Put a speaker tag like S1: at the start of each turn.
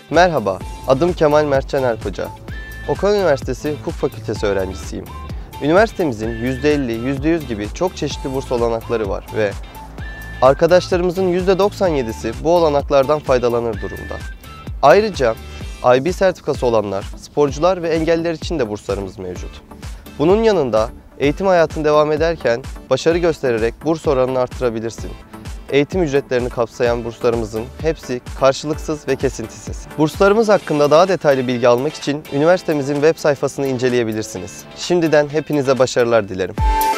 S1: Merhaba, adım Kemal Mertcan Erkoca. Okan Üniversitesi Hukuk Fakültesi öğrencisiyim. Üniversitemizin %50, %100 gibi çok çeşitli burs olanakları var ve arkadaşlarımızın %97'si bu olanaklardan faydalanır durumda. Ayrıca IB sertifikası olanlar, sporcular ve engelliler için de burslarımız mevcut. Bunun yanında eğitim hayatın devam ederken başarı göstererek burs oranını artırabilirsin. Eğitim ücretlerini kapsayan burslarımızın hepsi karşılıksız ve kesintisiz. Burslarımız hakkında daha detaylı bilgi almak için üniversitemizin web sayfasını inceleyebilirsiniz. Şimdiden hepinize başarılar dilerim.